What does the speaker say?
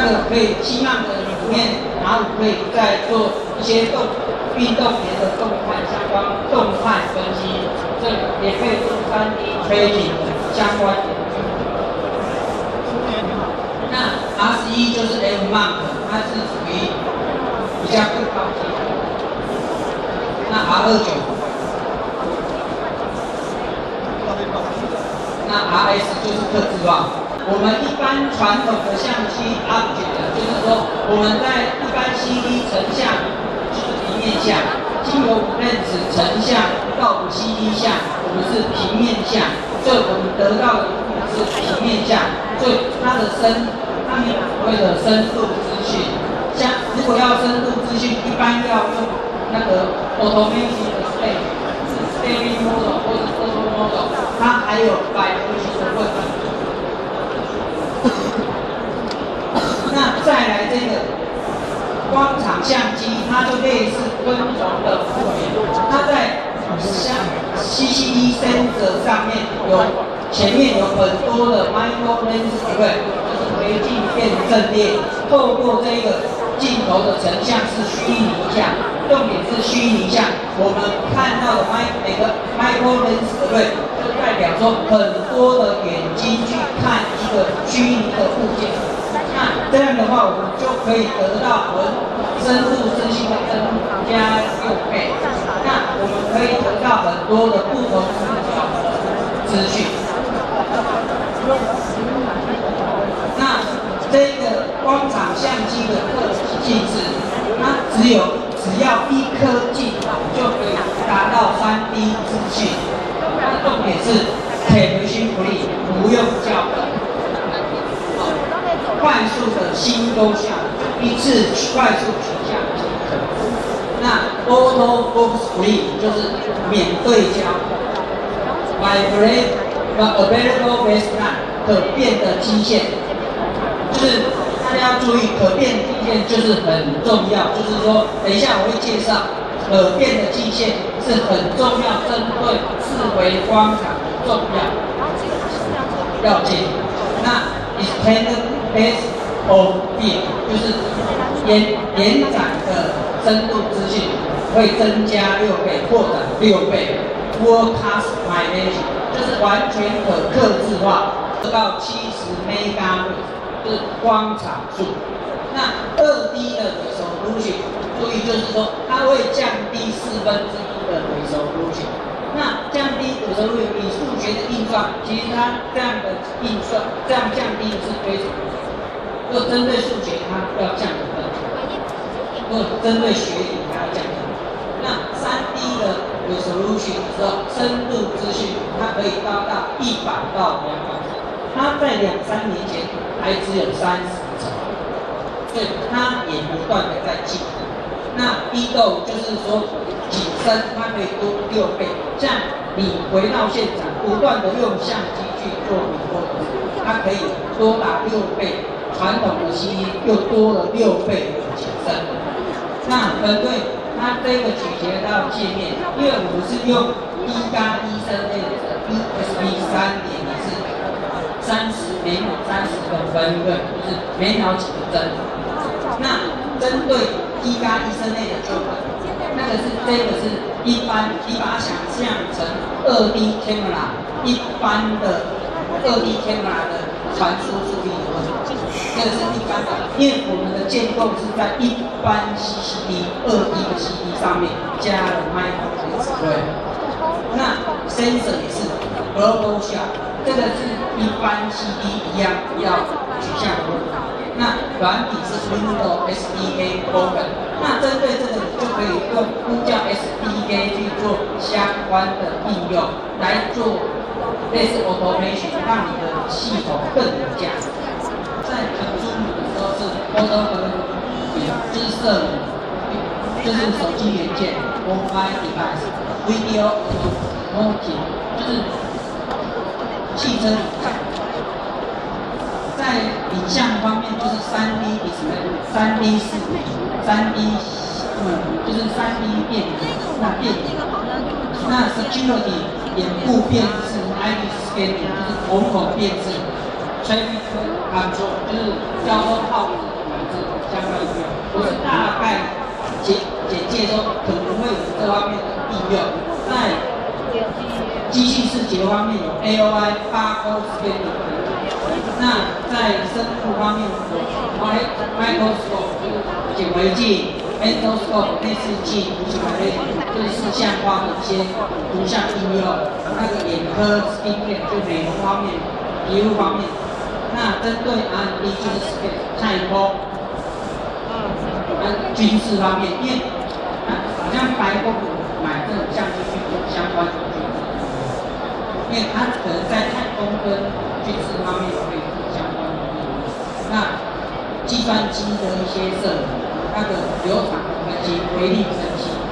个可以希望的里面，然后可以再做一些运动员的动态相关动态分析，这也可以做3D tracing 相关的。那 R11就是 F Mark， 它是属于比较更高级的。那 R29， 那 RS 就是特制化。我们一般传统的相机 object， 就是说我们在一般 CD 成像就是平面像，经由lens 成像到CD 像，我们是平面像，所以我们得到的是平面像，所以它的它没有所谓的深度资讯。像如果要深度资讯，一般要用那个 automatic 的 staging model 或者 auto model， 它还有百合型的问题。那再来这个光场相机，它就类似分轴的复原，它在CCD sensor 上面前面有很多的 micro lens， 对不对？就是微镜片阵列，透过这个镜头的成像是虚拟像，重点是虚拟像。我们看到的每个 micro lens， 对不对？就代表说很多的眼睛去看一个虚拟的物件。那这样的话，我们就可以得到深度资讯的增加6倍。那我们可以得到很多的不同视角的资讯。那这个光场相机的特性是，它只要一颗镜头就可以达到3D 资讯。那重点是铁回心不力，不用校正。快速的新勾像，一次快速取像即可。那 auto focus free 就是免对焦 ，available baseline 可变的基线，就是大家要注意，可变基线就是很重要，就是说，等一下我会介绍，可变的基线是很重要，针对四维光场的重要件。那 extended base of field 就是延展的深度资讯会增加6倍，扩展6倍。Full customization 就是完全可客制化，到70 megabit 就是光场数。那2D 的 resolution， 注意就是说它会降低1/4的 resolution。那降低resolution，以数学的运算，其实它这样的运算，这样降低是非常的。如果针对数学，它要降得更低；如果针对学理，它要降得更低。那3D 的 resolution 的时候，深度资讯它可以达到100到200，它在2-3年前还只有30层，所以它也不断的在进步。那低度就是说景深它可以多6倍，像你回到现场，不断的用相机去做比对，它可以多达6倍。传统的吸音又多了6倍的景深。那对它这个取决到界面，因为我们是用1+1声类的 ESP 3.04，每秒30个分贝，就是每秒几个帧。那针对1+1声类的就这个是一般，你把它想象成2D camera 一般的2D camera 的传输速率的问题。这个是一般的，因为我们的建构是在一般 CCD 2D 的 CD 上面加了 micro lens， 对。那 sensor 也是 global shot， 这个是一般 CD 一样要取向的问题。那软体是 Windows SDK Open， 那针对这个你就可以用呼叫 SDK 去做相关的应用，来做类似 automation， 让你的系统更有价值。在consumer的时候是 photo 就是摄影，就是手机元件 mobile device，video automotive 就是汽车影像。在影像方面就是3D display、3D 视频、3D 就是 3D 电影，那 security 眼部辨识 ，eye scanning 就是瞳孔辨识。traffic control 就是交通号志应用。我是大概简介说可能会有这方面的应用。在机器视觉方面有 AOI、Barcode Scanning。那在生物方面有 Microscope 显微镜、Endoscope 内视镜、图形排列，就是视像化的一些图像应用。那个眼科 Skin Care 就美容方面、皮肤方面。那针对 R&D 就是 Space 太空。军事方面，因为好像白宫买这种相机去做相关的军事，因为它可能在太空跟军事方面可以做相关的应用。那计算机的一些设备，它的流场分析、微粒分析。